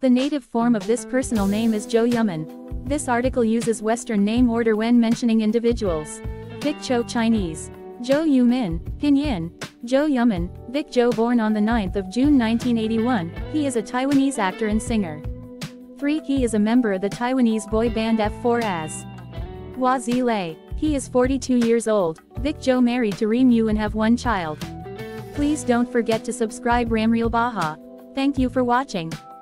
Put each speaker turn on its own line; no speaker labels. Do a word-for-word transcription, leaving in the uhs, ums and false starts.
The native form of this personal name is Zhou Yuman. This article uses Western name order when mentioning individuals. Vic Zhou Chinese. Zhou Yumin, Pinyin. Zhou Yuman, Vic Zhou born on the ninth of June nineteen eighty-one, he is a Taiwanese actor and singer. three He is a member of the Taiwanese boy band F four as Hua Ze Lei. He is forty-two years old. Vic Zhou married to Rim Yu and have one child. Please don't forget to subscribe Ramreel Baha. Thank you for watching.